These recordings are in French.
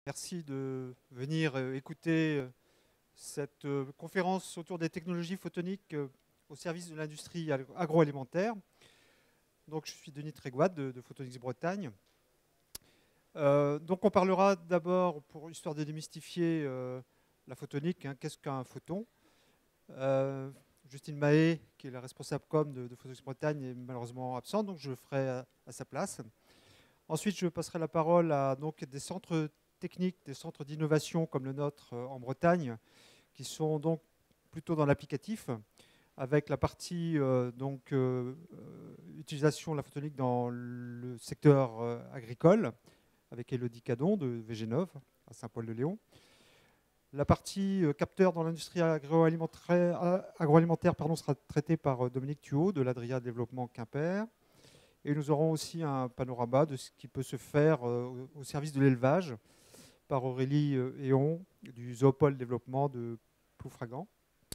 Merci de venir écouter cette conférence autour des technologies photoniques au service de l'industrie agroalimentaire. Donc, je suis Denis Trégoide de Photonics Bretagne. Donc, on parlera d'abord, pour histoire de démystifier la photonique, qu'est-ce qu'un photon. Justine Mahé, qui est la responsable com de Photonics Bretagne, est malheureusement absente, donc je le ferai à sa place. Ensuite, je passerai la parole à donc, des centres techniques, des centres d'innovation comme le nôtre en Bretagne, qui sont donc plutôt dans l'applicatif, avec la partie utilisation de la photonique dans le secteur agricole, avec Élodie Cadon de VG9 à Saint-Paul-de-Léon. La partie capteur dans l'industrie agroalimentaire sera traitée par Dominique Thuot de l'Adria Développement Quimper. Et nous aurons aussi un panorama de ce qui peut se faire au service de l'élevage par Aurélie Héon du Zoopole Développement de Ploufragan.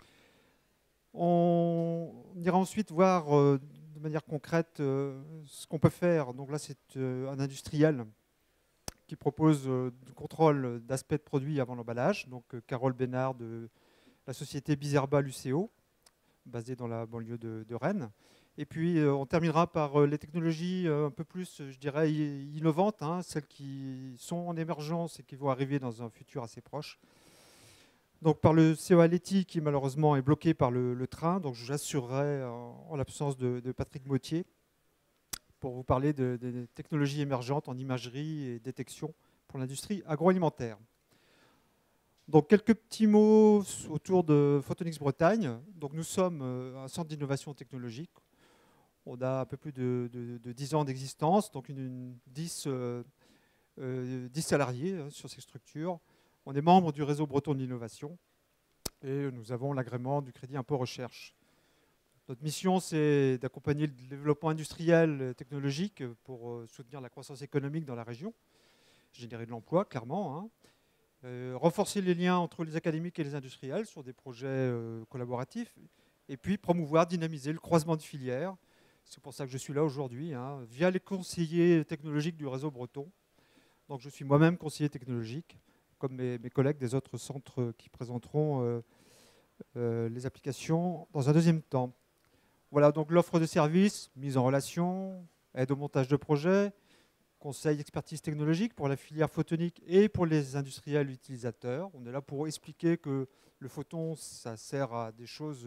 On ira ensuite voir de manière concrète ce qu'on peut faire. Donc là, c'est un industriel qui propose du contrôle d'aspect de produit avant l'emballage. Donc Carole Bénard de la société Bizerba Lucéo, basée dans la banlieue de Rennes. Et puis, on terminera par les technologies un peu plus, je dirais, innovantes, celles qui sont en émergence et qui vont arriver dans un futur assez proche. Donc, par le CEA Leti, qui malheureusement est bloqué par le train. Donc, j'assurerai, en l'absence de Patrick Mottier, pour vous parler des technologies émergentes en imagerie et détection pour l'industrie agroalimentaire. Donc, quelques petits mots autour de Photonics Bretagne. Donc, nous sommes un centre d'innovation technologique. On a un peu plus de 10 ans d'existence, donc 10 salariés sur ces structures. On est membre du réseau breton d'innovation et nous avons l'agrément du crédit impôt recherche. Notre mission, c'est d'accompagner le développement industriel et technologique pour soutenir la croissance économique dans la région, générer de l'emploi, clairement, renforcer les liens entre les académiques et les industriels sur des projets collaboratifs, et puis promouvoir, dynamiser le croisement de filières. C'est pour ça que je suis là aujourd'hui, via les conseillers technologiques du réseau breton. Donc je suis moi-même conseiller technologique, comme mes collègues des autres centres qui présenteront les applications dans un deuxième temps. Voilà donc l'offre de services, mise en relation, aide au montage de projets, conseil expertise technologique pour la filière photonique et pour les industriels utilisateurs. On est là pour expliquer que le photon, ça sert à des choses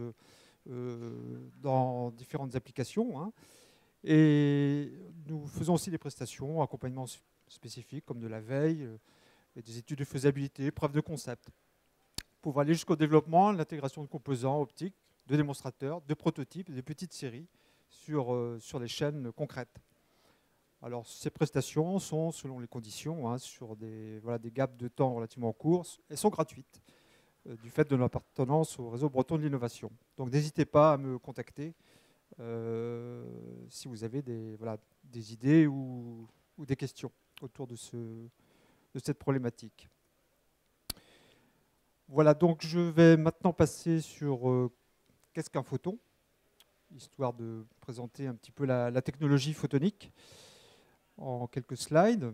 dans différentes applications. Et nous faisons aussi des prestations, accompagnement spécifiques comme de la veille, et des études de faisabilité, preuves de concept, pour aller jusqu'au développement, l'intégration de composants optiques, de démonstrateurs, de prototypes et de petites séries sur les chaînes concrètes. Alors, ces prestations sont, selon les conditions, sur des gaps de temps relativement courts, et sont gratuites, du fait de notre appartenance au réseau breton de l'innovation. Donc, n'hésitez pas à me contacter si vous avez des idées ou des questions autour de cette problématique. Voilà, donc je vais maintenant passer sur qu'est-ce qu'un photon, histoire de présenter un petit peu la technologie photonique en quelques slides.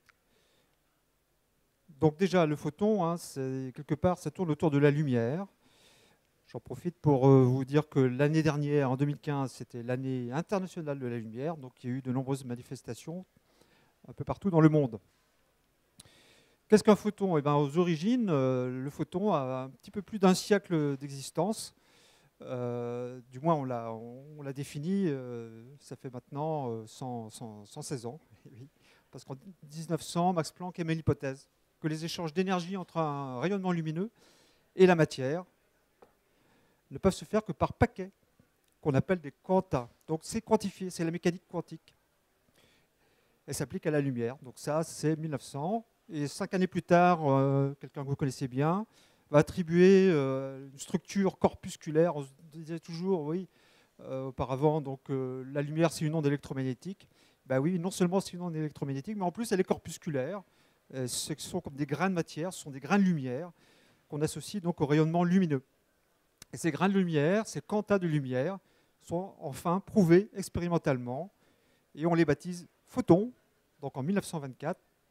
Donc déjà, le photon, c'est quelque part, ça tourne autour de la lumière. J'en profite pour vous dire que l'année dernière, en 2015, c'était l'année internationale de la lumière, donc il y a eu de nombreuses manifestations un peu partout dans le monde. Qu'est-ce qu'un photon ? Aux origines, le photon a un petit peu plus d'un siècle d'existence. Du moins, on l'a défini, ça fait maintenant 116 ans. Parce qu'en 1900, Max Planck émet l'hypothèse que les échanges d'énergie entre un rayonnement lumineux et la matière ne peuvent se faire que par paquets, qu'on appelle des quanta. Donc c'est quantifié, c'est la mécanique quantique. Elle s'applique à la lumière. Donc ça, c'est 1900. Et 5 années plus tard, quelqu'un que vous connaissez bien, va attribuer une structure corpusculaire. On se disait toujours, oui, auparavant, donc la lumière, c'est une onde électromagnétique. Ben oui, non seulement c'est une onde électromagnétique, mais en plus, elle est corpusculaire. Ce sont comme des grains de matière, ce sont des grains de lumière qu'on associe donc au rayonnement lumineux. Et ces grains de lumière, ces quantas de lumière, sont enfin prouvés expérimentalement et on les baptise photons. Donc en 1924,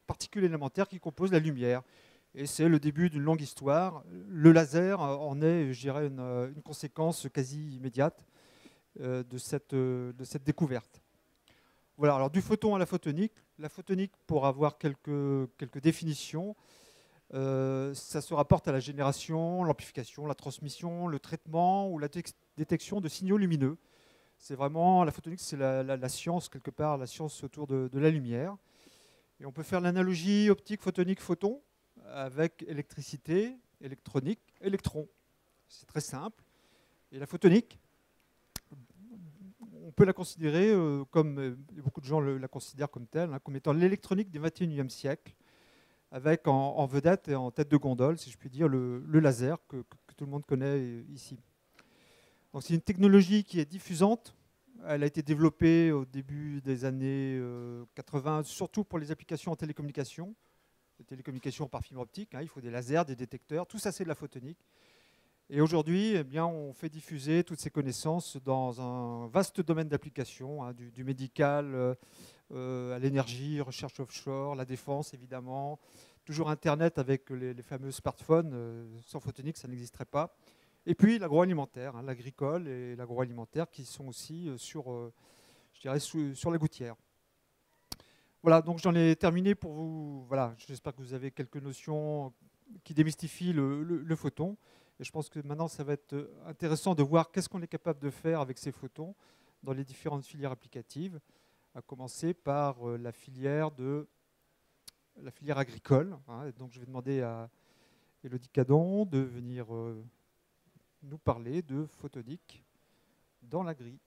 particules élémentaires qui composent la lumière. Et c'est le début d'une longue histoire. Le laser en est, je dirais, une conséquence quasi immédiate de cette découverte. Voilà, alors du photon à la photonique. La photonique, pour avoir quelques définitions, ça se rapporte à la génération, l'amplification, la transmission, le traitement ou la détection de signaux lumineux. C'est vraiment, la photonique, c'est la science, quelque part, la science autour de la lumière. Et on peut faire l'analogie optique, photonique, photon, avec électricité, électronique, électron. C'est très simple. Et la photonique, on peut la considérer comme, beaucoup de gens la considèrent comme telle, hein, comme étant l'électronique du XXIe siècle, avec en vedette et en tête de gondole, si je puis dire, le laser que tout le monde connaît ici. Donc c'est une technologie qui est diffusante. Elle a été développée au début des années 80, surtout pour les applications en télécommunication. Les télécommunications par fibre optique, hein, il faut des lasers, des détecteurs, tout ça c'est de la photonique. Et aujourd'hui, eh bien, on fait diffuser toutes ces connaissances dans un vaste domaine d'application, hein, du médical à l'énergie, recherche offshore, la défense évidemment, toujours Internet avec les fameux smartphones, sans photonique ça n'existerait pas. Et puis l'agroalimentaire, hein, l'agricole et l'agroalimentaire qui sont aussi je dirais, sur la gouttière. Voilà, donc j'en ai terminé pour vous. Voilà, j'espère que vous avez quelques notions qui démystifient le photon. Et je pense que maintenant, ça va être intéressant de voir qu'est-ce qu'on est capable de faire avec ces photons dans les différentes filières applicatives, à commencer par la filière agricole. Hein. Donc je vais demander à Élodie Cadon de venir nous parler de photonique dans l'agri.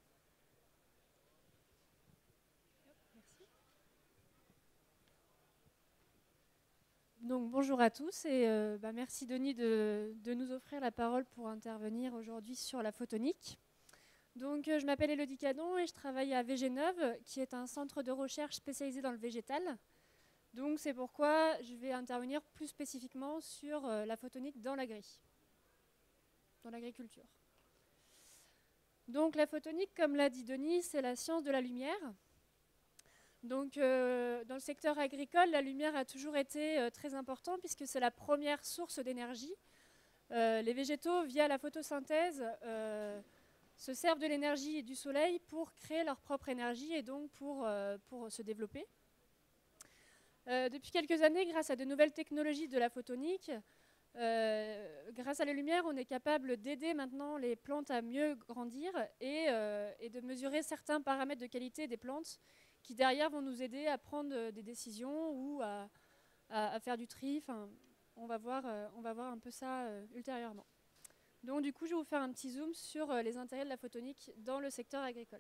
Donc, bonjour à tous et merci Denis de nous offrir la parole pour intervenir aujourd'hui sur la photonique. Donc, je m'appelle Élodie Cadon et je travaille à Végéneuve, qui est un centre de recherche spécialisé dans le végétal. Donc, c'est pourquoi je vais intervenir plus spécifiquement sur la photonique dans l'agriculture. Donc, la photonique, comme l'a dit Denis, c'est la science de la lumière. Donc, dans le secteur agricole, la lumière a toujours été très importante puisque c'est la première source d'énergie. Les végétaux, via la photosynthèse, se servent de l'énergie du soleil pour créer leur propre énergie et donc pour se développer. Depuis quelques années, grâce à de nouvelles technologies de la photonique, grâce à la lumière, on est capable d'aider maintenant les plantes à mieux grandir et de mesurer certains paramètres de qualité des plantes qui derrière vont nous aider à prendre des décisions ou à faire du tri. Enfin, on va voir un peu ça ultérieurement. Donc du coup, je vais vous faire un petit zoom sur les intérêts de la photonique dans le secteur agricole.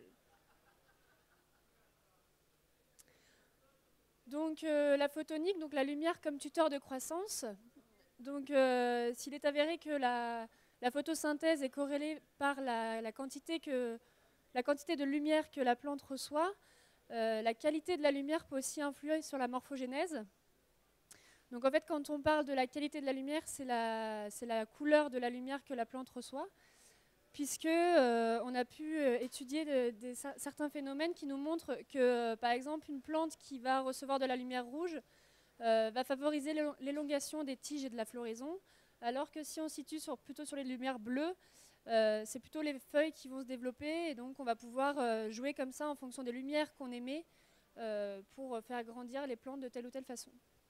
Donc la photonique, donc la lumière comme tuteur de croissance. Donc s'il est avéré que la photosynthèse est corrélée par la quantité de lumière que la plante reçoit, la qualité de la lumière peut aussi influer sur la morphogénèse. Donc en fait, quand on parle de la qualité de la lumière, c'est la couleur de la lumière que la plante reçoit, puisque on a pu étudier certains phénomènes qui nous montrent que, par exemple, une plante qui va recevoir de la lumière rouge va favoriser l'élongation des tiges et de la floraison, alors que si on se situe plutôt sur les lumières bleues, c'est plutôt les feuilles qui vont se développer, et donc on va pouvoir jouer comme ça en fonction des lumières qu'on émet pour faire grandir les plantes de telle ou telle façon.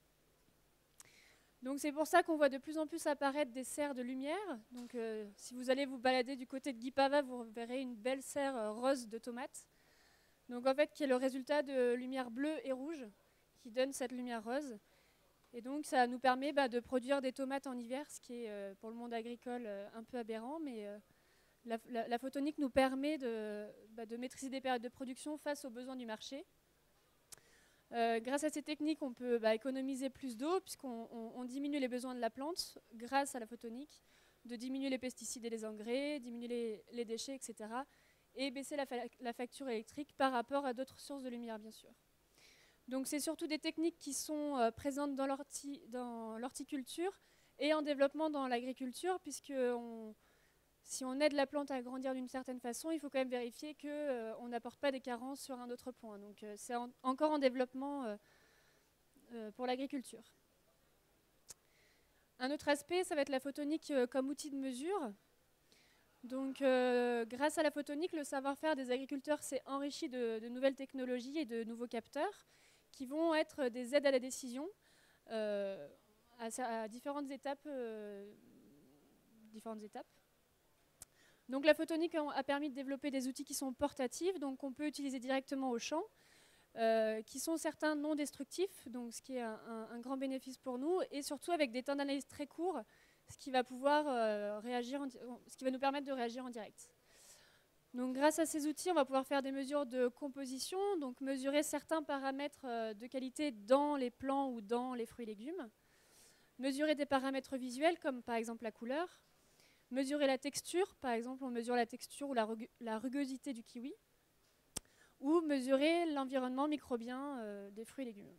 Donc c'est pour ça qu'on voit de plus en plus apparaître des serres de lumière. Donc si vous allez vous balader du côté de Guipava, vous verrez une belle serre rose de tomates. Donc en fait, qui est le résultat de lumière bleue et rouge qui donne cette lumière rose. Et donc ça nous permet de produire des tomates en hiver, ce qui est pour le monde agricole un peu aberrant, mais la photonique nous permet de maîtriser des périodes de production face aux besoins du marché. Grâce à ces techniques, on peut économiser plus d'eau puisqu'on diminue les besoins de la plante grâce à la photonique, de diminuer les pesticides et les engrais, diminuer les déchets, etc. et baisser la facture électrique par rapport à d'autres sources de lumière, bien sûr. Donc c'est surtout des techniques qui sont présentes dans l'horticulture et en développement dans l'agriculture, puisque si on aide la plante à grandir d'une certaine façon, il faut quand même vérifier qu'on n'apporte pas des carences sur un autre point. Donc c'est encore en développement pour l'agriculture. Un autre aspect, ça va être la photonique comme outil de mesure. Donc, grâce à la photonique, le savoir-faire des agriculteurs s'est enrichi de nouvelles technologies et de nouveaux capteurs qui vont être des aides à la décision à différentes étapes. Donc, la photonique a permis de développer des outils qui sont portatifs, donc qu'on peut utiliser directement au champ, qui sont certains non destructifs, donc ce qui est un grand bénéfice pour nous, et surtout avec des temps d'analyse très courts, ce qui va nous permettre de réagir en direct. Donc, grâce à ces outils, on va pouvoir faire des mesures de composition, donc mesurer certains paramètres de qualité dans les plants ou dans les fruits et légumes, mesurer des paramètres visuels comme par exemple la couleur, mesurer la texture, par exemple on mesure la texture ou la rugosité du kiwi, ou mesurer l'environnement microbien des fruits et légumes.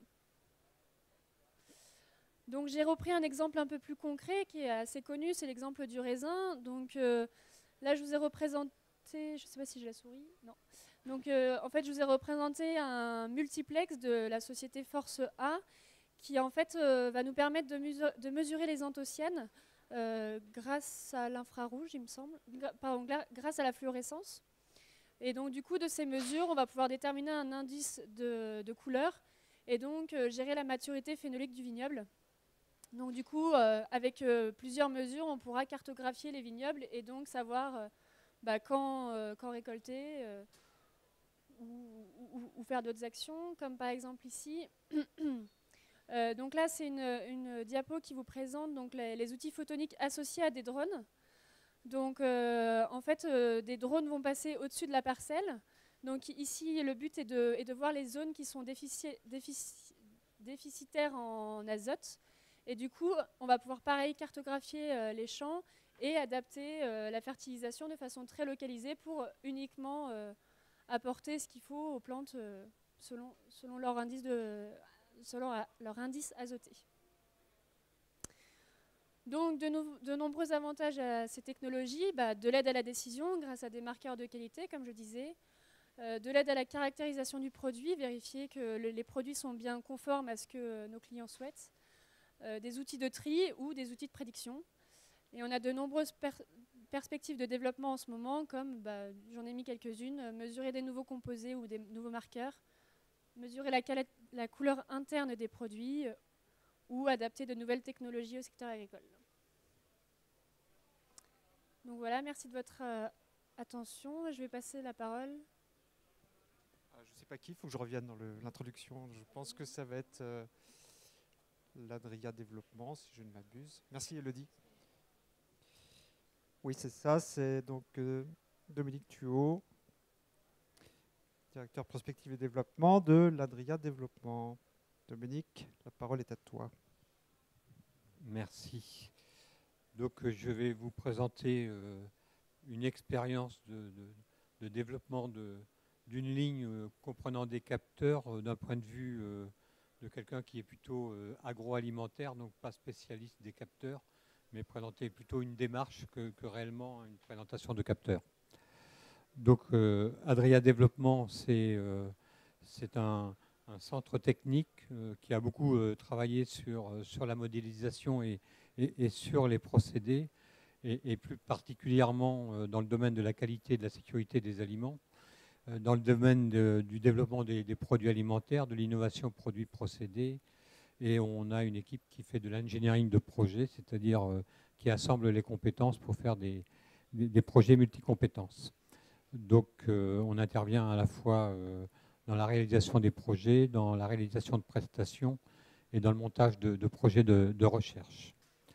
Donc j'ai repris un exemple un peu plus concret qui est assez connu, c'est l'exemple du raisin. Donc là je vous ai représenté, je ne sais pas si j'ai la souris, non. Donc en fait je vous ai représenté un multiplex de la société Force A qui en fait va nous permettre de mesurer les anthocyanes grâce à l'infrarouge, il me semble, grâce à la fluorescence. Et donc du coup de ces mesures, on va pouvoir déterminer un indice de couleur et donc gérer la maturité phénolique du vignoble. Donc du coup, avec plusieurs mesures, on pourra cartographier les vignobles et donc savoir quand récolter ou faire d'autres actions, comme par exemple ici. Donc là, c'est une diapo qui vous présente donc, les outils photoniques associés à des drones. Donc en fait, des drones vont passer au-dessus de la parcelle. Donc ici, le but est de voir les zones qui sont déficitaires en azote. Et du coup, on va pouvoir pareil cartographier les champs et adapter la fertilisation de façon très localisée pour uniquement apporter ce qu'il faut aux plantes selon leur indice azoté. Donc de nombreux avantages à ces technologies, de l'aide à la décision grâce à des marqueurs de qualité, comme je disais, de l'aide à la caractérisation du produit, vérifier que les produits sont bien conformes à ce que nos clients souhaitent, des outils de tri ou des outils de prédiction. Et on a de nombreuses perspectives de développement en ce moment, comme, j'en ai mis quelques-unes, mesurer des nouveaux composés ou des nouveaux marqueurs, mesurer la couleur interne des produits ou adapter de nouvelles technologies au secteur agricole. Donc voilà, merci de votre attention. Je vais passer la parole. Je ne sais pas qui, il faut que je revienne dans l'introduction. Je pense que ça va être l'Adria Développement, si je ne m'abuse. Merci Elodie. Oui, c'est ça, c'est donc Dominique Thuot, directeur prospective et développement de l'Adria Développement. Dominique, la parole est à toi. Merci. Donc je vais vous présenter une expérience de développement d'une ligne comprenant des capteurs d'un point de vue de quelqu'un qui est plutôt agroalimentaire, donc pas spécialiste des capteurs, mais présenter plutôt une démarche que réellement une présentation de capteurs. Donc Adria Développement, c'est un centre technique qui a beaucoup travaillé sur la modélisation et sur les procédés, et plus particulièrement dans le domaine de la qualité et de la sécurité des aliments, dans le domaine du développement des produits alimentaires, de l'innovation produits-procédés, et on a une équipe qui fait de l'engineering de projet, c'est-à-dire qui assemble les compétences pour faire des projets multicompétences. Donc on intervient à la fois dans la réalisation des projets, dans la réalisation de prestations et dans le montage de projets de recherche.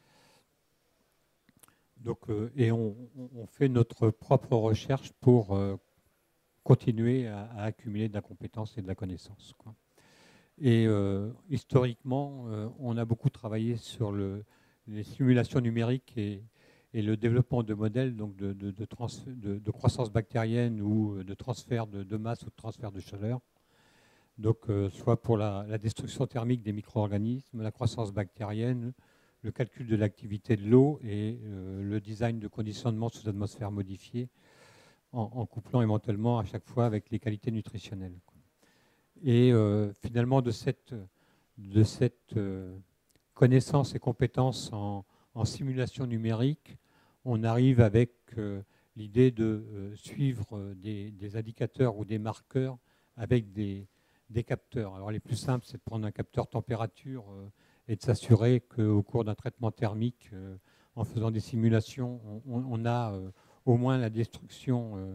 Donc, et on fait notre propre recherche pour continuer à accumuler de la compétence et de la connaissance, quoi. Et historiquement, on a beaucoup travaillé sur les simulations numériques et le développement de modèles donc de croissance bactérienne ou de transfert de masse ou de transfert de chaleur. Donc, soit pour la destruction thermique des micro-organismes, la croissance bactérienne, le calcul de l'activité de l'eau et le design de conditionnement sous atmosphère modifiée, en couplant éventuellement à chaque fois avec les qualités nutritionnelles. Et finalement, de cette de cette connaissance et compétence en simulation numérique, on arrive avec l'idée de suivre des indicateurs ou des marqueurs avec des capteurs. Alors les plus simples, c'est de prendre un capteur température et de s'assurer qu'au cours d'un traitement thermique, en faisant des simulations, on a au moins la destruction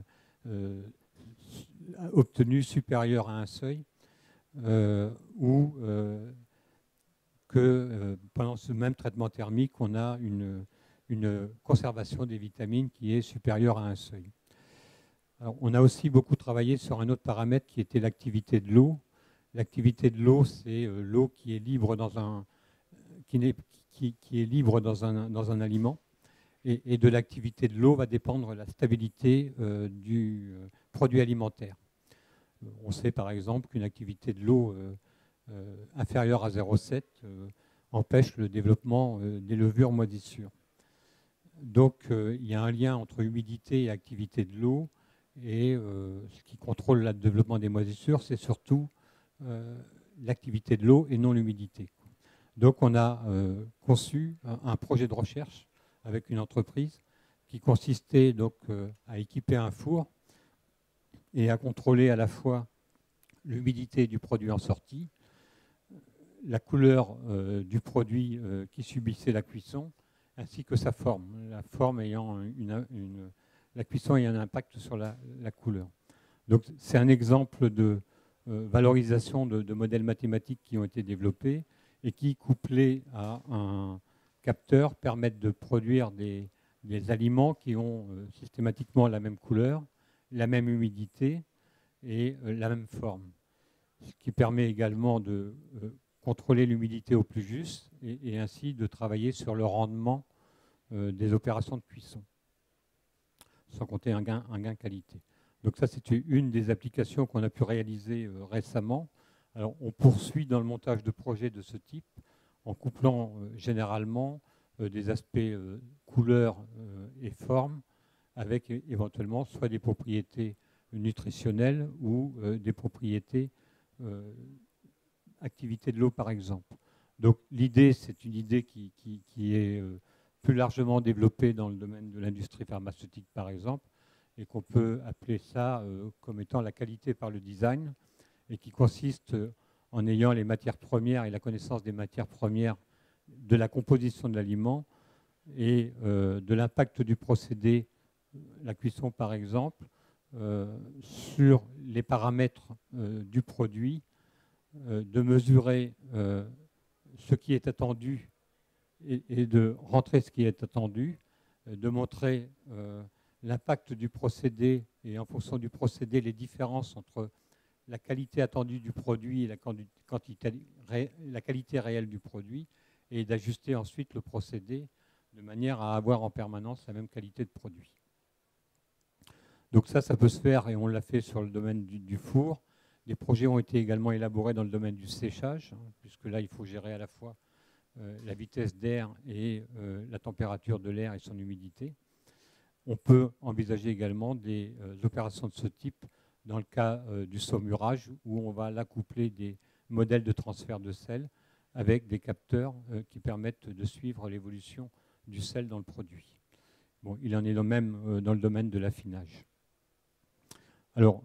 obtenue supérieure à un seuil, ou que pendant ce même traitement thermique, on a une conservation des vitamines qui est supérieure à un seuil. Alors, on a aussi beaucoup travaillé sur un autre paramètre qui était l'activité de l'eau. L'activité de l'eau, c'est l'eau qui est libre dans un, qui est libre dans un aliment. Et de l'activité de l'eau va dépendre la stabilité du produit alimentaire. On sait par exemple qu'une activité de l'eau inférieure à 0,7 empêche le développement des levures moisissures. Donc il y a un lien entre humidité et activité de l'eau, et ce qui contrôle le développement des moisissures, c'est surtout l'activité de l'eau et non l'humidité. Donc on a conçu un projet de recherche avec une entreprise qui consistait donc à équiper un four et à contrôler à la fois l'humidité du produit en sortie, la couleur du produit qui subissait la cuisson, ainsi que sa forme, la forme ayant la cuisson ayant un impact sur la couleur. Donc c'est un exemple de valorisation de modèles mathématiques qui ont été développés et qui, couplés à un capteur, permettent de produire des aliments qui ont systématiquement la même couleur, la même humidité et la même forme. Ce qui permet également de contrôler l'humidité au plus juste et ainsi de travailler sur le rendement des opérations de cuisson, sans compter un gain qualité. Donc ça, c'est une des applications qu'on a pu réaliser récemment. Alors, on poursuit dans le montage de projets de ce type en couplant généralement des aspects couleur et forme avec éventuellement soit des propriétés nutritionnelles ou des propriétés activité de l'eau par exemple. Donc l'idée, c'est une idée qui est plus largement développée dans le domaine de l'industrie pharmaceutique par exemple, et qu'on peut appeler ça comme étant la qualité par le design, et qui consiste en ayant les matières premières et la connaissance des matières premières, de la composition de l'aliment et de l'impact du procédé, la cuisson par exemple, sur les paramètres du produit, de mesurer ce qui est attendu et de rentrer ce qui est attendu, de montrer l'impact du procédé et en fonction du procédé les différences entre la qualité attendue du produit et la qualité réelle du produit, et d'ajuster ensuite le procédé de manière à avoir en permanence la même qualité de produit. Donc ça peut se faire, et on l'a fait sur le domaine du four. Des projets ont été également élaborés dans le domaine du séchage, puisque là, il faut gérer à la fois la vitesse d'air et la température de l'air et son humidité. On peut envisager également des opérations de ce type dans le cas du saumurage, où on va l'accoupler des modèles de transfert de sel avec des capteurs qui permettent de suivre l'évolution du sel dans le produit. Bon, il en est de même dans le domaine de l'affinage. Alors,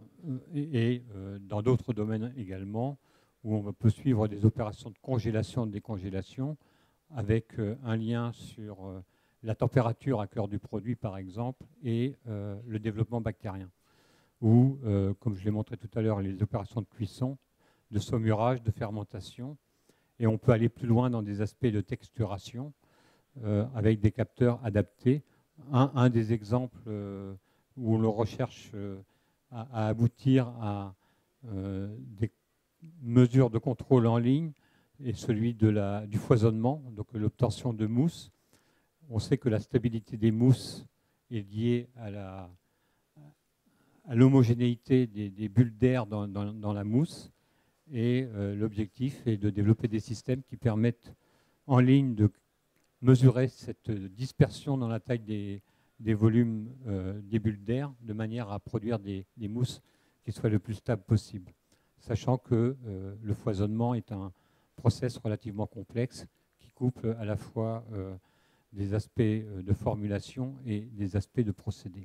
dans d'autres domaines également, où on peut suivre des opérations de congélation, de décongélation, avec un lien sur la température à cœur du produit, par exemple, et le développement bactérien. Ou, comme je l'ai montré tout à l'heure, les opérations de cuisson, de saumurage, de fermentation. Et on peut aller plus loin dans des aspects de texturation, avec des capteurs adaptés. Un des exemples où on recherche à aboutir à des mesures de contrôle en ligne est celui du foisonnement, donc l'obtention de mousse. On sait que la stabilité des mousses est liée à l'homogénéité des bulles d'air dans la mousse, et l'objectif est de développer des systèmes qui permettent en ligne de mesurer cette dispersion dans la taille des volumes des bulles d'air, de manière à produire des mousses qui soient le plus stables possible, sachant que le foisonnement est un process relativement complexe qui couple à la fois des aspects de formulation et des aspects de procédé.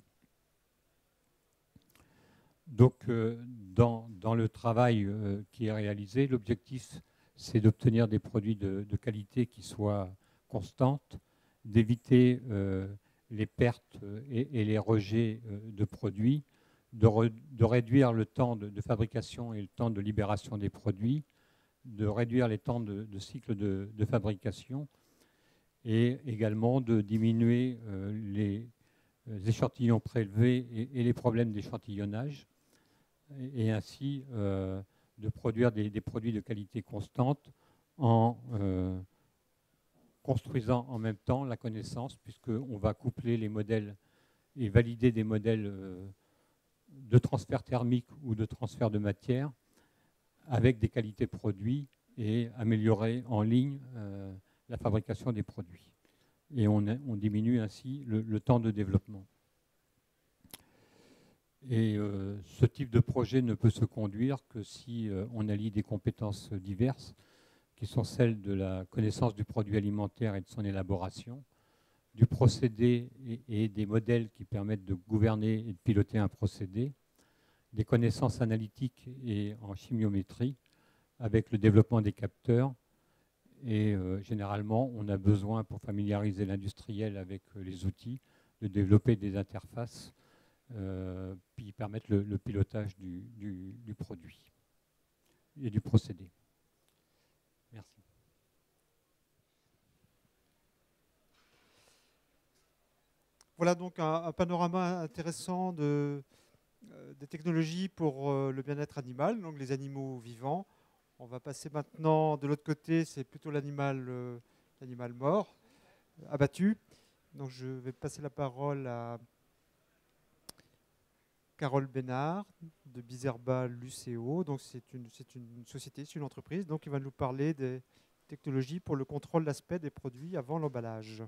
Donc, dans le travail qui est réalisé, l'objectif, c'est d'obtenir des produits de qualité qui soient constantes, d'éviter les pertes et les rejets de produits, de réduire le temps de fabrication et le temps de libération des produits, de réduire les temps de cycle de fabrication et également de diminuer les échantillons prélevés et les problèmes d'échantillonnage, et ainsi de produire des produits de qualité constante en construisant en même temps la connaissance, puisqu'on va coupler les modèles et valider des modèles de transfert thermique ou de transfert de matière avec des qualités produits et améliorer en ligne la fabrication des produits. Et on diminue ainsi le temps de développement. Et ce type de projet ne peut se conduire que si on allie des compétences diverses, qui sont celles de la connaissance du produit alimentaire et de son élaboration, du procédé et des modèles qui permettent de gouverner et de piloter un procédé, des connaissances analytiques et en chimiométrie, avec le développement des capteurs. Et généralement, on a besoin, pour familiariser l'industriel avec les outils, de développer des interfaces qui permettent le pilotage du produit et du procédé. Merci. Voilà donc un panorama intéressant des technologies pour le bien-être animal, donc les animaux vivants. On va passer maintenant de l'autre côté, c'est plutôt l'animal mort, abattu. Donc je vais passer la parole à Carole Bénard de Bizerba Luceo. Donc c'est une société, c'est une entreprise, donc qui va nous parler des technologies pour le contrôle d'aspect des produits avant l'emballage.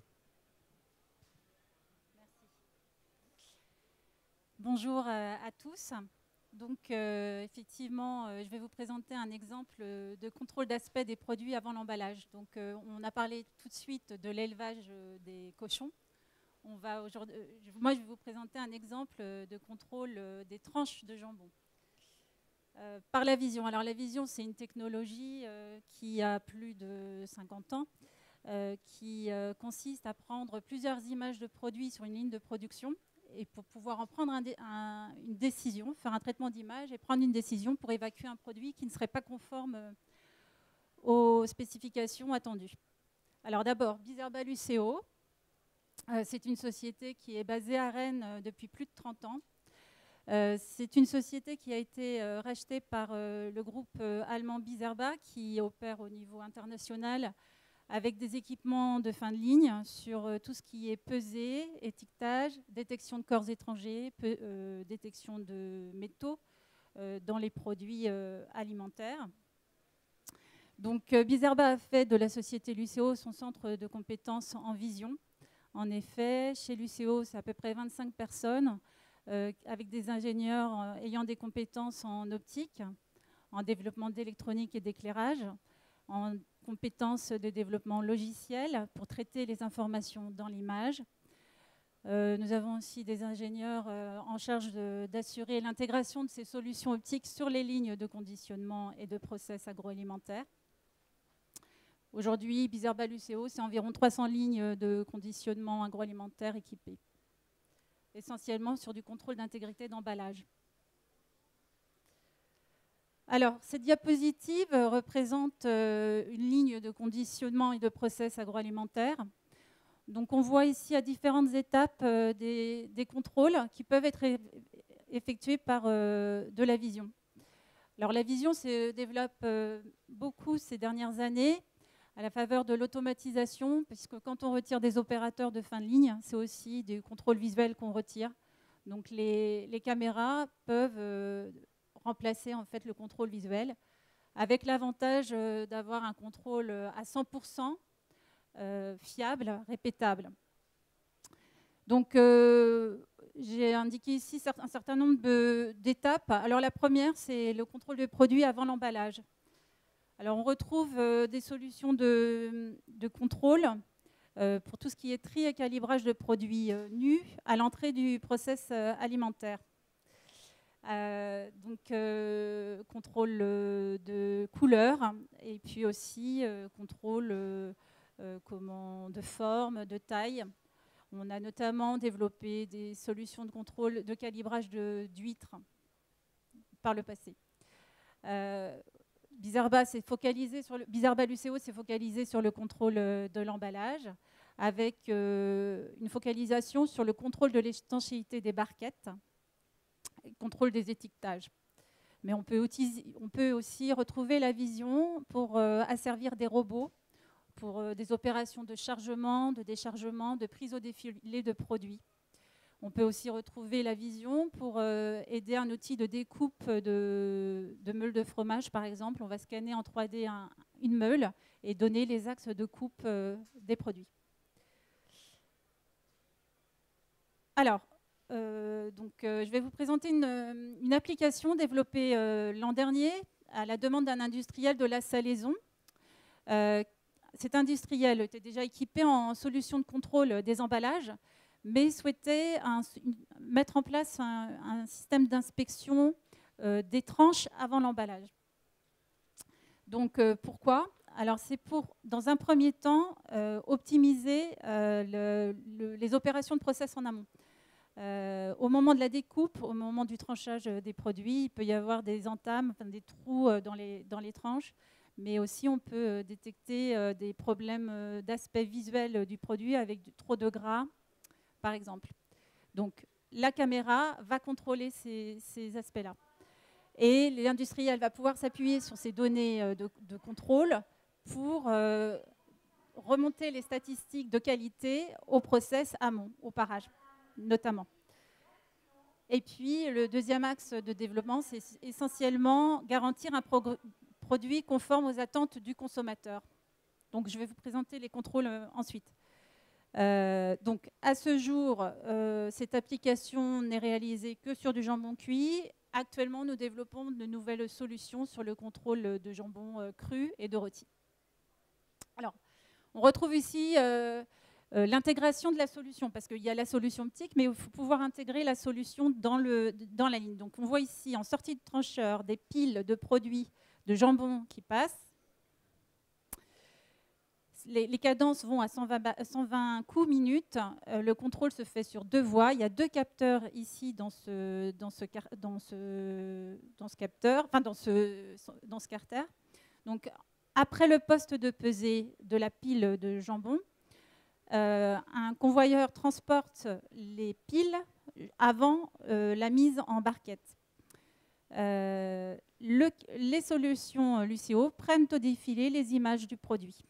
Bonjour à tous. Donc effectivement, je vais vous présenter un exemple de contrôle d'aspect des produits avant l'emballage. Donc on a parlé tout de suite de l'élevage des cochons. Moi, je vais vous présenter un exemple de contrôle des tranches de jambon. Par la vision. Alors la vision, c'est une technologie qui a plus de 50 ans, qui consiste à prendre plusieurs images de produits sur une ligne de production et pour pouvoir en prendre une décision, faire un traitement d'image et prendre une décision pour évacuer un produit qui ne serait pas conforme aux spécifications attendues. Alors d'abord, Bizerba Luceo, c'est une société qui est basée à Rennes depuis plus de 30 ans. C'est une société qui a été rachetée par le groupe allemand Bizerba qui opère au niveau international avec des équipements de fin de ligne sur tout ce qui est pesée, étiquetage, détection de corps étrangers, détection de métaux dans les produits alimentaires. Donc Bizerba a fait de la société Luceo son centre de compétences en vision. En effet, chez Luceo, c'est à peu près 25 personnes avec des ingénieurs ayant des compétences en optique, en développement d'électronique et d'éclairage, en compétences de développement logiciel pour traiter les informations dans l'image. Nous avons aussi des ingénieurs en charge d'assurer l'intégration de ces solutions optiques sur les lignes de conditionnement et de process agroalimentaires. Aujourd'hui, Bizerba Luceo, c'est environ 300 lignes de conditionnement agroalimentaire équipées, essentiellement sur du contrôle d'intégrité d'emballage. Alors, cette diapositive représente une ligne de conditionnement et de process agroalimentaire. Donc, on voit ici à différentes étapes des contrôles qui peuvent être effectués par de la vision. Alors, la vision se développe beaucoup ces dernières années à la faveur de l'automatisation, puisque quand on retire des opérateurs de fin de ligne, c'est aussi du contrôle visuel qu'on retire. Donc, les caméras peuvent remplacer en fait le contrôle visuel, avec l'avantage d'avoir un contrôle à 100% fiable, répétable. Donc, j'ai indiqué ici un certain nombre d'étapes. Alors, la première, c'est le contrôle de produits avant l'emballage. Alors on retrouve des solutions de contrôle pour tout ce qui est tri et calibrage de produits nus à l'entrée du process alimentaire. Donc contrôle de couleur et puis aussi contrôle de forme, de taille. On a notamment développé des solutions de contrôle de calibrage d'huîtres par le passé. Bizarba Luceo s'est focalisé sur le contrôle de l'emballage avec une focalisation sur le contrôle de l'étanchéité des barquettes et contrôle des étiquetages. Mais on peut aussi retrouver la vision pour asservir des robots pour des opérations de chargement, de déchargement, de prise au défilé de produits. On peut aussi retrouver la vision pour aider un outil de découpe de meules de fromage, par exemple. On va scanner en 3D une meule et donner les axes de coupe des produits. Alors, je vais vous présenter une application développée l'an dernier à la demande d'un industriel de la salaison. Cet industriel était déjà équipé en solution de contrôle des emballages, mais souhaitait mettre en place un système d'inspection des tranches avant l'emballage. Donc pourquoi? Alors c'est pour, dans un premier temps, optimiser les opérations de process en amont. Au moment de la découpe, au moment du tranchage des produits, il peut y avoir des entames, des trous dans les tranches, mais aussi on peut détecter des problèmes d'aspect visuel du produit avec trop de gras, par exemple. Donc la caméra va contrôler ces aspects-là. Et l'industriel va pouvoir s'appuyer sur ces données de contrôle pour remonter les statistiques de qualité au process amont, au parage notamment. Et puis le deuxième axe de développement, c'est essentiellement garantir un produit conforme aux attentes du consommateur. Donc je vais vous présenter les contrôles ensuite. Donc à ce jour, cette application n'est réalisée que sur du jambon cuit. Actuellement, nous développons de nouvelles solutions sur le contrôle de jambon cru et de rôti. Alors, on retrouve ici l'intégration de la solution, parce qu'il y a la solution optique, mais il faut pouvoir intégrer la solution dans la ligne. Donc on voit ici, en sortie de trancheur, des piles de produits de jambon qui passent. Les cadences vont à 120 coups minutes. Le contrôle se fait sur 2 voies. Il y a 2 capteurs ici dans ce carter. Donc, après le poste de pesée de la pile de jambon, un convoyeur transporte les piles avant la mise en barquette. Les solutions Luceo prennent au défilé les images du produit.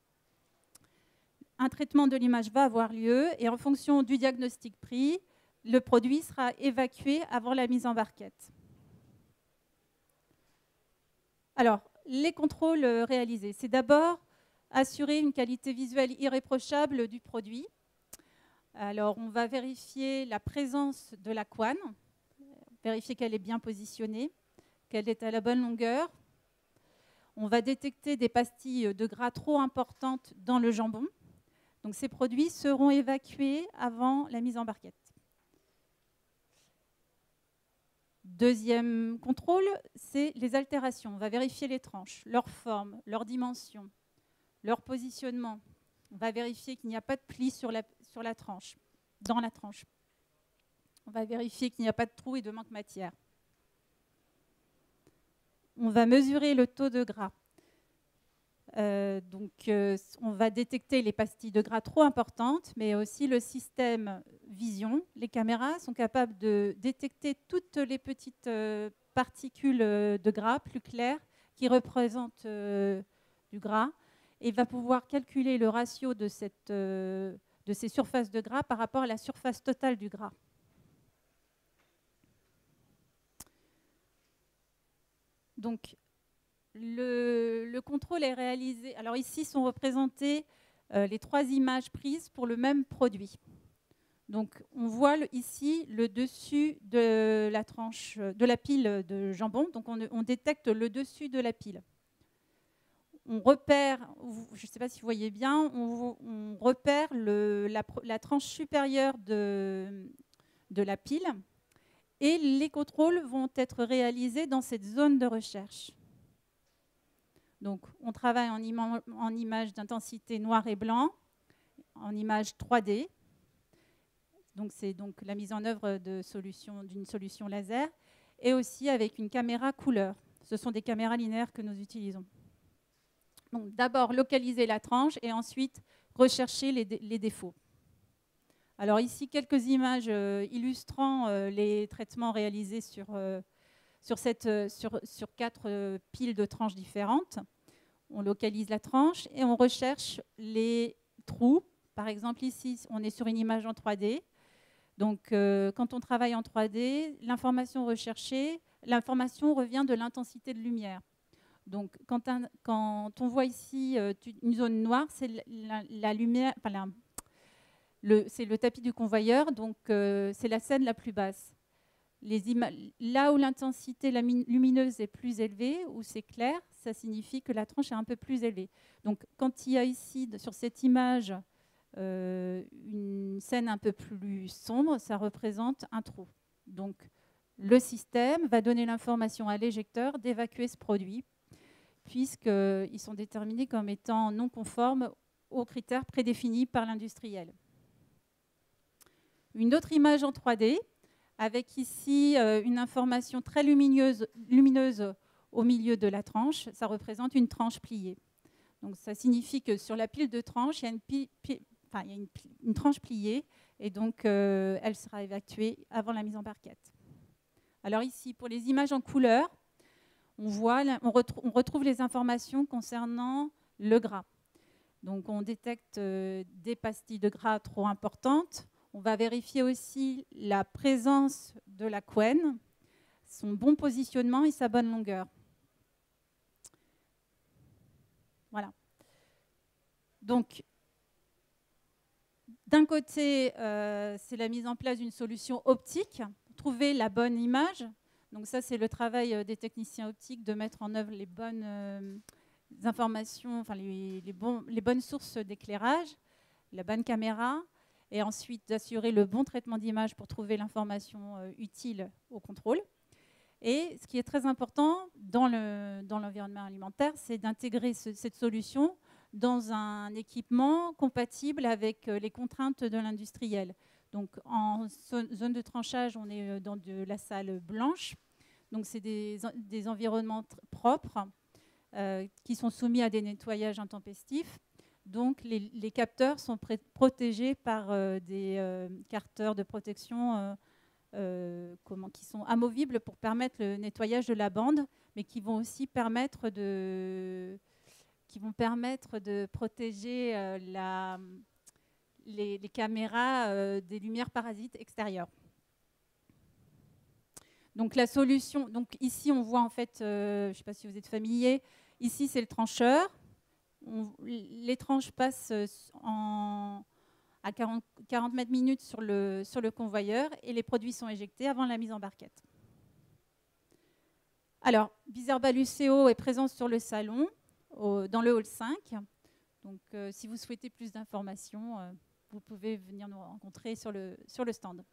Un traitement de l'image va avoir lieu et en fonction du diagnostic pris, le produit sera évacué avant la mise en barquette. Alors, les contrôles réalisés, c'est d'abord assurer une qualité visuelle irréprochable du produit. Alors, on va vérifier la présence de la couenne, vérifier qu'elle est bien positionnée, qu'elle est à la bonne longueur. On va détecter des pastilles de gras trop importantes dans le jambon. Donc ces produits seront évacués avant la mise en barquette. Deuxième contrôle, c'est les altérations. On va vérifier les tranches, leur forme, leur dimension, leur positionnement. On va vérifier qu'il n'y a pas de plis sur la tranche, dans la tranche. On va vérifier qu'il n'y a pas de trou et de manque matière. On va mesurer le taux de gras. On va détecter les pastilles de gras trop importantes, mais aussi le système vision. Les caméras sont capables de détecter toutes les petites particules de gras plus claires qui représentent du gras et va pouvoir calculer le ratio de ces surfaces de gras par rapport à la surface totale du gras. Donc, le contrôle est réalisé. Alors ici sont représentées les 3 images prises pour le même produit. Donc on voit ici le dessus de la tranche de la pile de jambon. Donc on détecte le dessus de la pile. on repère, je ne sais pas si vous voyez bien, on repère la tranche supérieure de la pile et les contrôles vont être réalisés dans cette zone de recherche. Donc, on travaille en image d'intensité noir et blanc, en image 3D. Donc, c'est donc la mise en œuvre d'une solution laser et aussi avec une caméra couleur. Ce sont des caméras linéaires que nous utilisons. Donc, d'abord, localiser la tranche et ensuite rechercher les défauts. Alors ici, quelques images illustrant les traitements réalisés sur 4 piles de tranches différentes. On localise la tranche et on recherche les trous. Par exemple, ici, on est sur une image en 3D. Donc, quand on travaille en 3D, l'information recherchée, l'information revient de l'intensité de lumière. Donc, quand on voit ici une zone noire, c'est la lumière, enfin, c'est le tapis du convoyeur, donc c'est la scène la plus basse. Là où l'intensité lumineuse est plus élevée, où c'est clair, ça signifie que la tranche est un peu plus élevée. Donc, quand il y a ici, sur cette image, une scène un peu plus sombre, ça représente un trou. Donc, le système va donner l'information à l'éjecteur d'évacuer ce produit, puisqu'ils sont déterminés comme étant non conformes aux critères prédéfinis par l'industriel. Une autre image en 3D, avec ici une information très lumineuse au milieu de la tranche. Ça représente une tranche pliée. Donc, ça signifie que sur la pile de tranches, il y a une tranche pliée, et donc elle sera évacuée avant la mise en barquette. Alors ici, pour les images en couleur, on retrouve les informations concernant le gras. Donc, on détecte des pastilles de gras trop importantes. On va vérifier aussi la présence de la couenne, son bon positionnement et sa bonne longueur. Voilà. Donc, d'un côté, c'est la mise en place d'une solution optique pour trouver la bonne image. Donc ça, c'est le travail des techniciens optiques de mettre en œuvre les bonnes informations, enfin les bonnes sources d'éclairage, la bonne caméra, et ensuite d'assurer le bon traitement d'image pour trouver l'information utile au contrôle. Et ce qui est très important dans l'environnement alimentaire, c'est d'intégrer cette solution dans un équipement compatible avec les contraintes de l'industriel. Donc, en zone de tranchage, on est dans de la salle blanche. Donc, c'est des environnements propres qui sont soumis à des nettoyages intempestifs. Donc, les capteurs sont protégés par des carteurs de protection qui sont amovibles pour permettre le nettoyage de la bande, mais qui vont aussi permettre de protéger les caméras des lumières parasites extérieures. Donc la solution, donc ici on voit en fait, je ne sais pas si vous êtes familier, ici c'est le trancheur. Les tranches passent à 40 mètres minutes sur le convoyeur et les produits sont éjectés avant la mise en barquette. Alors, Bizarre-Baluceo est présent sur le salon, dans le hall 5. Donc, si vous souhaitez plus d'informations, vous pouvez venir nous rencontrer sur le stand.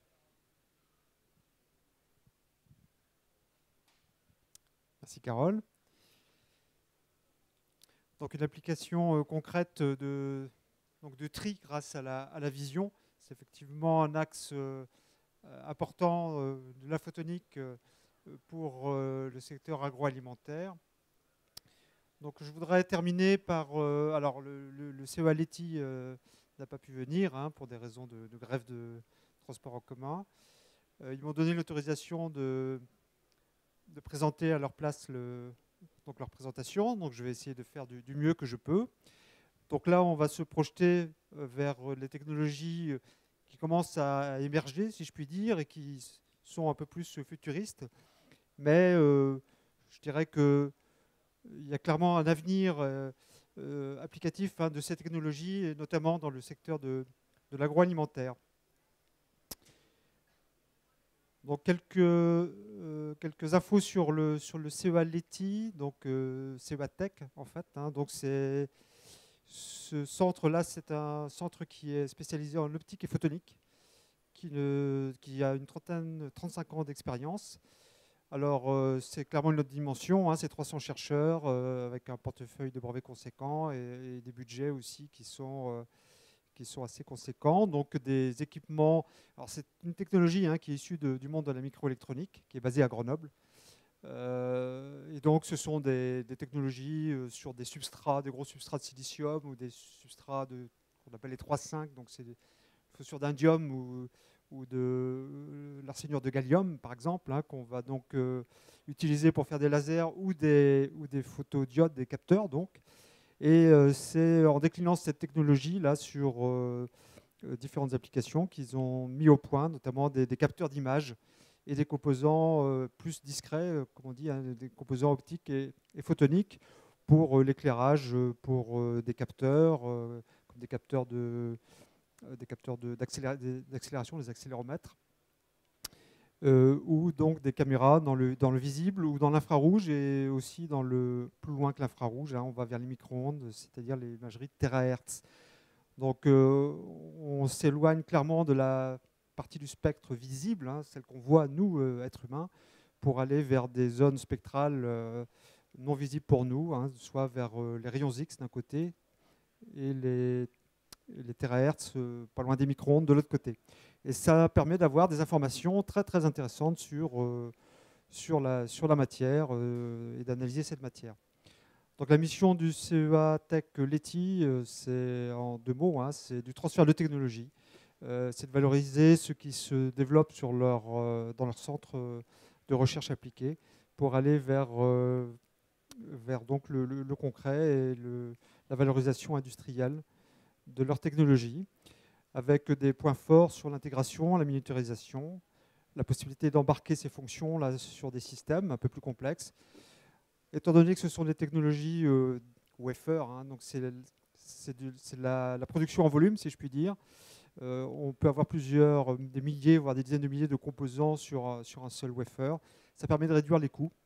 Merci Carole. Donc une application concrète de tri grâce à la vision. C'est effectivement un axe important de la photonique pour le secteur agroalimentaire. Donc je voudrais terminer par... alors le CEA Leti n'a pas pu venir pour des raisons de grève de transport en commun. Ils m'ont donné l'autorisation de présenter à leur place leur présentation. Donc je vais essayer de faire du mieux que je peux. Donc là, on va se projeter vers les technologies qui commencent à émerger, si je puis dire, et qui sont un peu plus futuristes. Mais je dirais qu'il y a clairement un avenir applicatif de ces technologies, notamment dans le secteur de l'agroalimentaire. Donc quelques quelques infos sur le CEA Leti, donc CEA Tech en fait. Hein. Donc ce centre-là, c'est un centre qui est spécialisé en optique et photonique, qui a une 35 ans d'expérience. Alors c'est clairement une autre dimension, hein, c'est 300 chercheurs avec un portefeuille de brevets conséquent et des budgets aussi qui sont assez conséquents. Donc des équipements. Alors c'est une technologie qui est issue du monde de la microélectronique, qui est basée à Grenoble. Et donc ce sont des technologies sur des substrats, des gros substrats de silicium ou des substrats qu'on appelle les 3,5. Donc c'est sur d'indium ou de l'arsénure de gallium, par exemple, qu'on va donc utiliser pour faire des lasers ou des photodiodes, des capteurs. Donc. Et c'est en déclinant cette technologie-là sur différentes applications qu'ils ont mis au point, notamment des capteurs d'image et des composants plus discrets, comme on dit, des composants optiques et photoniques pour l'éclairage, pour des capteurs, comme des capteurs d'accélération, des accéléromètres. Ou donc des caméras dans le visible ou dans l'infrarouge et aussi plus loin que l'infrarouge, on va vers les micro-ondes, c'est-à-dire les imageries de térahertz. Donc on s'éloigne clairement de la partie du spectre visible, celle qu'on voit nous, êtres humains, pour aller vers des zones spectrales non visibles pour nous, soit vers les rayons X d'un côté et les térahertz pas loin des micro-ondes de l'autre côté. Et ça permet d'avoir des informations très très intéressantes sur la matière et d'analyser cette matière. Donc la mission du CEA Tech Leti, c'est en 2 mots, c'est du transfert de technologie. C'est de valoriser ce qui se développe dans leur centre de recherche appliquée pour aller vers donc le concret et la valorisation industrielle de leur technologie, avec des points forts sur l'intégration, la miniaturisation, la possibilité d'embarquer ces fonctions là, sur des systèmes un peu plus complexes. Étant donné que ce sont des technologies wafer, donc c'est la production en volume, si je puis dire, on peut avoir des milliers, voire des dizaines de milliers de composants sur un seul wafer. Ça permet de réduire les coûts.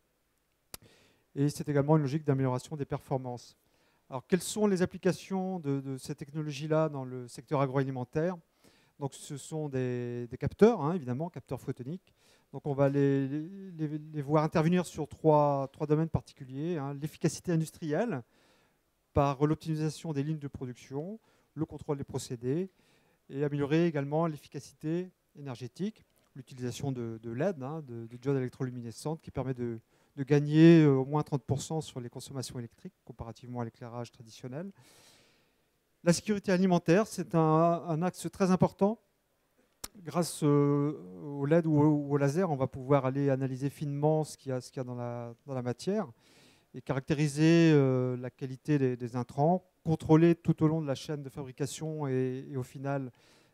Et c'est également une logique d'amélioration des performances. Alors, quelles sont les applications de ces technologies-là dans le secteur agroalimentaire? Donc, ce sont des capteurs, évidemment, capteurs photoniques. Donc, on va les voir intervenir sur trois domaines particuliers. L'efficacité industrielle par l'optimisation des lignes de production, le contrôle des procédés et améliorer également l'efficacité énergétique, l'utilisation de LED, de diodes électroluminescentes qui permet de gagner au moins 30% sur les consommations électriques comparativement à l'éclairage traditionnel. La sécurité alimentaire, c'est un axe très important. Grâce au LED ou au laser, on va pouvoir aller analyser finement ce qu'il y a dans la matière et caractériser la qualité des intrants, contrôler tout au long de la chaîne de fabrication et au final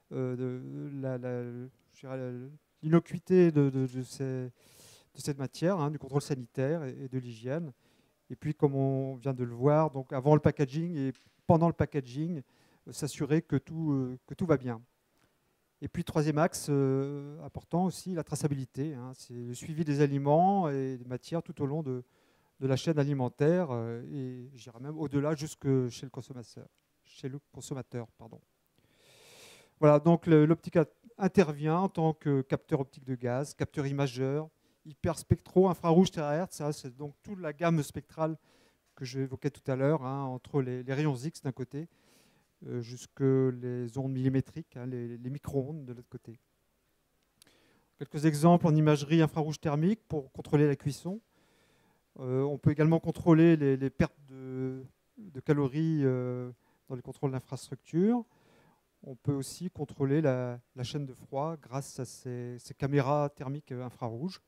l'innocuité de cette matière, du contrôle sanitaire et de l'hygiène. Et puis, comme on vient de le voir, donc avant le packaging et pendant le packaging, s'assurer que tout va bien. Et puis, troisième axe important aussi, la traçabilité. C'est le suivi des aliments et des matières tout au long de la chaîne alimentaire et j'irais même au-delà jusque chez le consommateur. Voilà, donc l'optique intervient en tant que capteur optique de gaz, capteur imageur, hyperspectro, infrarouge, térahertz. C'est donc toute la gamme spectrale que j'évoquais tout à l'heure, entre les rayons X d'un côté jusque les ondes millimétriques, les micro-ondes de l'autre côté. Quelques exemples en imagerie infrarouge thermique pour contrôler la cuisson. On peut également contrôler les pertes de calories dans les contrôles d'infrastructure. On peut aussi contrôler la chaîne de froid grâce à ces caméras thermiques infrarouges.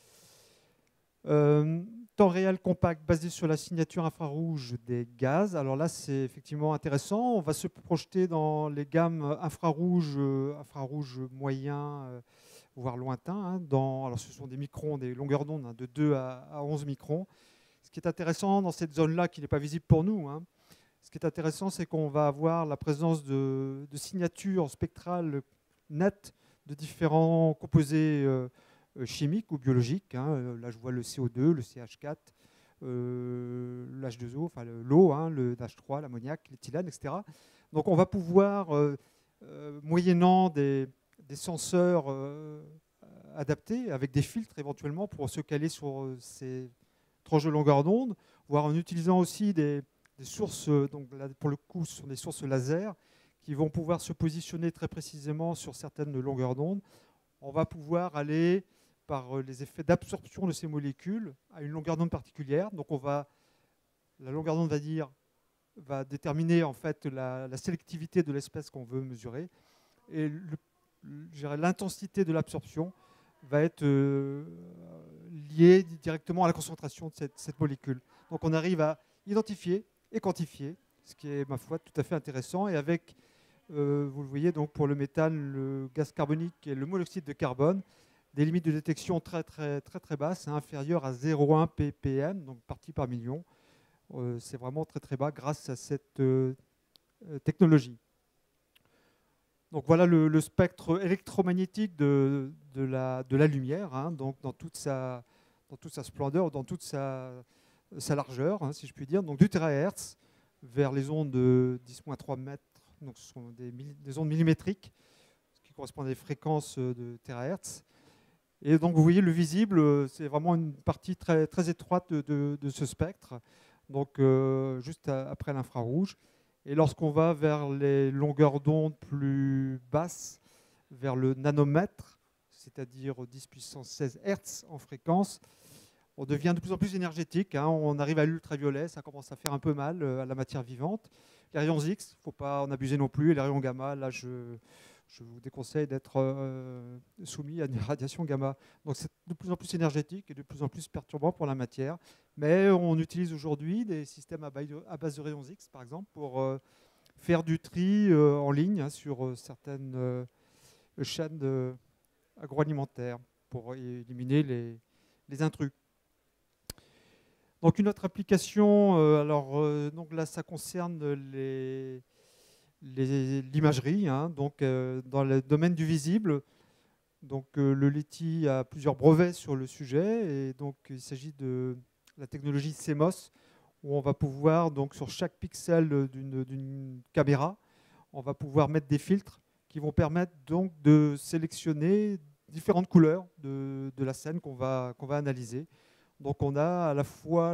Temps réel compact basé sur la signature infrarouge des gaz. Alors là, c'est effectivement intéressant. On va se projeter dans les gammes infrarouge moyen, voire lointain. Alors ce sont des microns, des longueurs d'onde de 2 à 11 microns. Ce qui est intéressant dans cette zone-là, qui n'est pas visible pour nous, ce qui est intéressant, c'est qu'on va avoir la présence de signatures spectrales nettes de différents composés chimiques ou biologiques. Là, je vois le CO2, le CH4, l'H2O, enfin l'eau, le H3, l'ammoniac, l'éthylène, etc. Donc on va pouvoir, moyennant des senseurs adaptés, avec des filtres éventuellement pour se caler sur ces tranches de longueur d'onde, voire en utilisant aussi des sources, donc là, pour le coup, ce sont des sources laser qui vont pouvoir se positionner très précisément sur certaines longueurs d'onde. On va pouvoir aller par les effets d'absorption de ces molécules à une longueur d'onde particulière. Donc la longueur d'onde va déterminer en fait la sélectivité de l'espèce qu'on veut mesurer. Et l'intensité de l'absorption va être liée directement à la concentration de cette molécule. Donc on arrive à identifier et quantifier, ce qui est, ma foi, tout à fait intéressant. Et avec, vous le voyez, donc pour le méthane, le gaz carbonique et le monoxyde de carbone, des limites de détection très basses, inférieures à 0,1 ppm, donc partie par million. C'est vraiment très bas grâce à cette technologie. Donc voilà le spectre électromagnétique de la lumière, donc dans toute sa splendeur, dans toute sa largeur, si je puis dire. Donc du térahertz vers les ondes de 10-3 mètres, donc ce sont des ondes millimétriques, ce qui correspond à des fréquences de térahertz. Et donc vous voyez le visible, c'est vraiment une partie très étroite de ce spectre, donc juste après l'infrarouge. Et lorsqu'on va vers les longueurs d'onde plus basses, vers le nanomètre, c'est-à-dire 10 puissance 16 Hz en fréquence, on devient de plus en plus énergétique. On arrive à l'ultraviolet, ça commence à faire un peu mal à la matière vivante. Les rayons X, il ne faut pas en abuser non plus. Et les rayons gamma, là, je vous déconseille d'être soumis à des radiations gamma. Donc c'est de plus en plus énergétique et de plus en plus perturbant pour la matière. Mais on utilise aujourd'hui des systèmes à base de rayons X, par exemple, pour faire du tri en ligne sur certaines chaînes agroalimentaires, pour éliminer les intrus. Donc une autre application, donc là ça concerne l'imagerie, donc dans le domaine du visible. Donc le LETI a plusieurs brevets sur le sujet, et donc il s'agit de la technologie CMOS, où on va pouvoir, donc sur chaque pixel d'une caméra, on va pouvoir mettre des filtres qui vont permettre donc de sélectionner différentes couleurs de la scène qu'on va analyser. Donc on a à la fois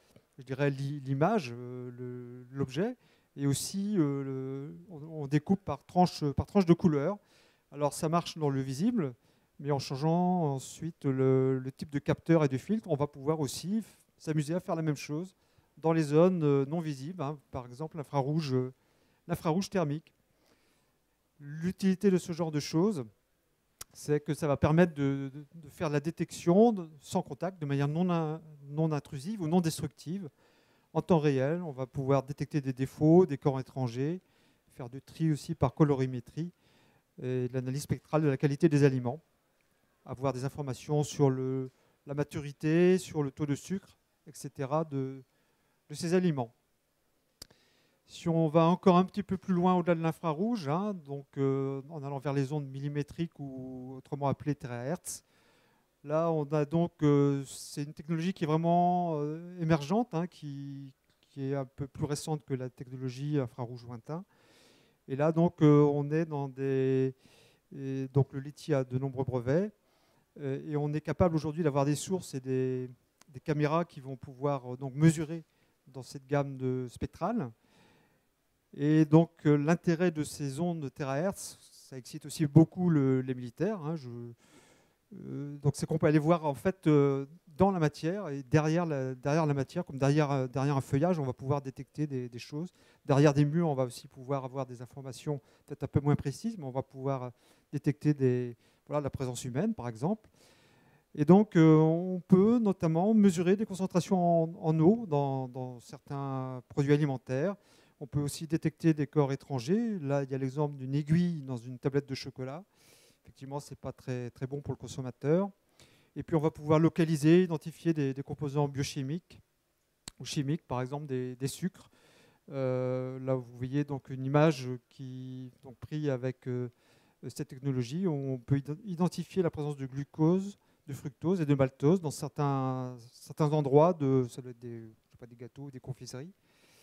l'image, l'objet, et aussi on découpe par tranche de couleur. Alors ça marche dans le visible, mais en changeant ensuite le type de capteur et de filtre, on va pouvoir aussi s'amuser à faire la même chose dans les zones non visibles, par exemple l'infrarouge thermique. L'utilité de ce genre de choses, c'est que ça va permettre de faire la détection sans contact, de manière non intrusive ou non destructive. En temps réel, on va pouvoir détecter des défauts, des corps étrangers, faire du tri aussi par colorimétrie, et de l'analyse spectrale de la qualité des aliments, avoir des informations sur la maturité, sur le taux de sucre, etc. de ces aliments. Si on va encore un petit peu plus loin au-delà de l'infrarouge, donc en allant vers les ondes millimétriques ou autrement appelées térahertz, là on a donc, c'est une technologie qui est vraiment émergente, qui est un peu plus récente que la technologie infrarouge lointain. Et là donc on est dans donc le LETI a de nombreux brevets, et on est capable aujourd'hui d'avoir des sources et des caméras qui vont pouvoir donc mesurer dans cette gamme spectrale. Et donc l'intérêt de ces ondes de térahertz, ça excite aussi beaucoup les militaires. Donc c'est qu'on peut aller voir en fait dans la matière, et derrière la matière, comme derrière un feuillage, on va pouvoir détecter des choses. Derrière des murs, on va aussi pouvoir avoir des informations peut-être un peu moins précises, mais on va pouvoir détecter la présence humaine, par exemple. Et donc on peut notamment mesurer des concentrations en eau dans certains produits alimentaires. On peut aussi détecter des corps étrangers. Là, il y a l'exemple d'une aiguille dans une tablette de chocolat. Effectivement, ce n'est pas très bon pour le consommateur. Et puis, on va pouvoir localiser, identifier des composants biochimiques ou chimiques, par exemple des sucres. Là, vous voyez donc une image qui est prise avec cette technologie. On peut identifier la présence de glucose de fructose et de maltose dans certains endroits, ça doit être des, je sais pas, des gâteaux, des confiseries.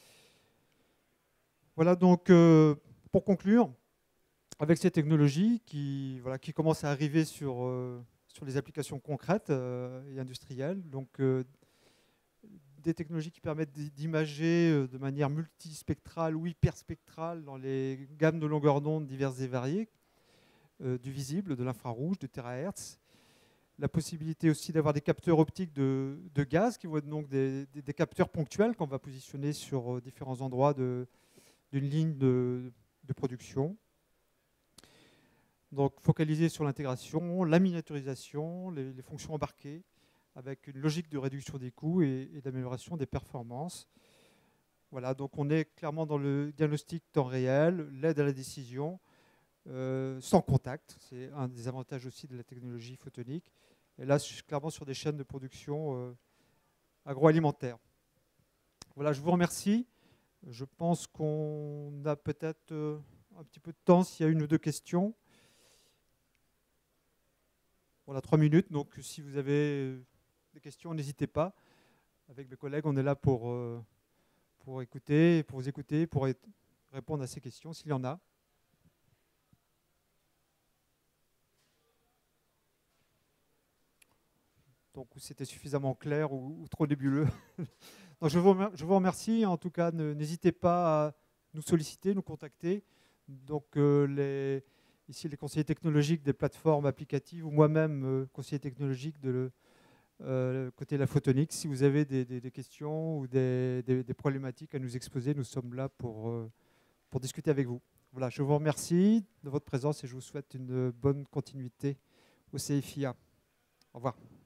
Voilà, donc pour conclure, avec ces technologies qui commencent à arriver sur les applications concrètes et industrielles, donc des technologies qui permettent d'imager de manière multispectrale ou hyperspectrale dans les gammes de longueur d'onde diverses et variées, du visible, de l'infrarouge, de terahertz. La possibilité aussi d'avoir des capteurs optiques de gaz qui vont être donc des capteurs ponctuels qu'on va positionner sur différents endroits d'une ligne de production. Donc focaliser sur l'intégration, la miniaturisation, les fonctions embarquées, avec une logique de réduction des coûts et d'amélioration des performances. Voilà, donc on est clairement dans le diagnostic temps réel, l'aide à la décision, sans contact. C'est un des avantages aussi de la technologie photonique. Et là, clairement sur des chaînes de production agroalimentaire. Voilà, je vous remercie. Je pense qu'on a peut-être un petit peu de temps s'il y a une ou deux questions. On a 3 minutes, donc si vous avez des questions, n'hésitez pas. Avec mes collègues, on est là pour écouter, pour vous écouter, pour répondre à ces questions, s'il y en a. Donc, c'était suffisamment clair ou trop nébuleux. Donc, je vous remercie. En tout cas, n'hésitez pas à nous solliciter, nous contacter. Donc, ici, les conseillers technologiques des plateformes applicatives ou moi-même, conseiller technologique de côté de la photonique. Si vous avez des questions ou des problématiques à nous exposer, nous sommes là pour discuter avec vous. Voilà, je vous remercie de votre présence et je vous souhaite une bonne continuité au CFIA. Au revoir.